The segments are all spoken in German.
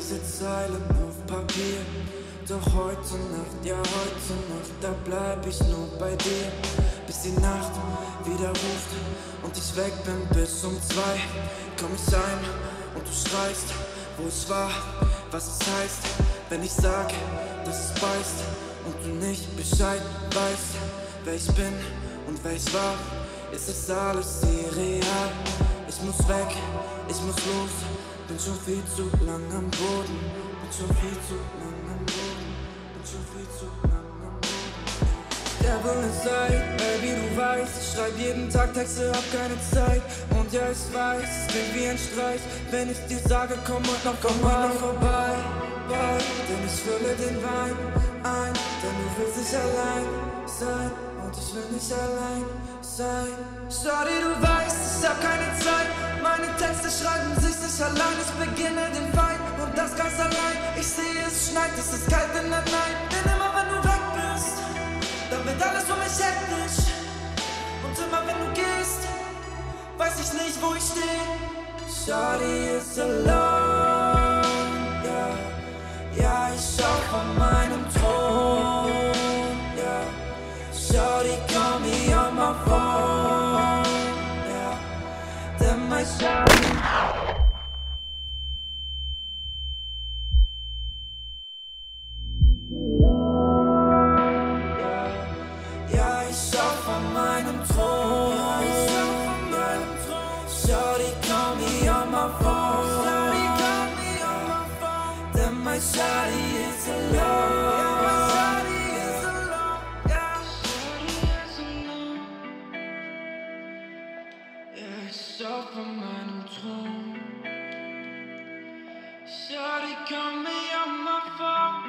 letzte Zeilen auf Papier. Doch heute Nacht, ja heute Nacht, da bleib ich nur bei dir. Bis die Nacht wieder ruft und ich weg bin bis um 2. Komm ich heim und du schreist, wo ich war, was es heißt, wenn ich sag, dass es beißt und du nicht Bescheid weißt, wer ich bin und wer ich war. Ist es alles irreal? Ich muss weg, ich muss los, bin schon viel zu lang am Boden, bin schon viel zu lang am Boden, bin schon viel zu lang am Boden. Devil inside, baby, du weißt, ich schreib jeden Tag Texte, hab keine Zeit. Und ja, ich weiß, es klingt wie ein Streich, wenn ich dir sage, komm und noch vorbei. Denn ich fülle den Wein ein, denn du willst nicht allein sein. Und ich will nicht allein sein. Sorry, du weißt, ich hab keine Zeit. Meine Texte schreiben sich nicht allein. Ich beginne den Feind und das ganz allein. Ich sehe, es schneit, es ist kalt in der Nacht. Denn immer wenn du weg bist, dann wird alles um mich hektisch. Und immer wenn du gehst, weiß ich nicht, wo ich stehe. Shawty is alone, yeah. Ja, ich schau von meinem Thron, yeah. Shawty, call me on my phone, yeah. Then my shawty. Ja, ich schau von meinem Thron, yeah. Shawty, call me on my phone, then my shawty is alone. Schau von meinem Thron. Shawty, call me on my phone.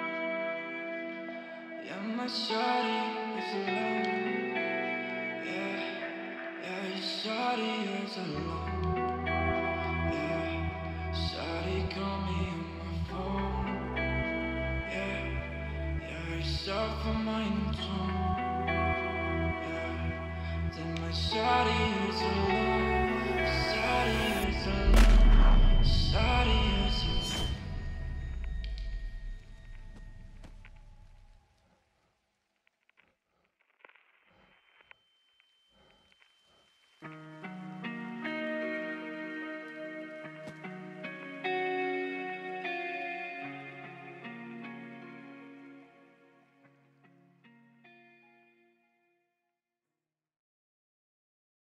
Yeah, my shawty is alone. Yeah, yeah, shawty is alone. Yeah, shawty, call me on my phone. Yeah, yeah, schau von meinem Thron. Yeah, then my shawty is alone.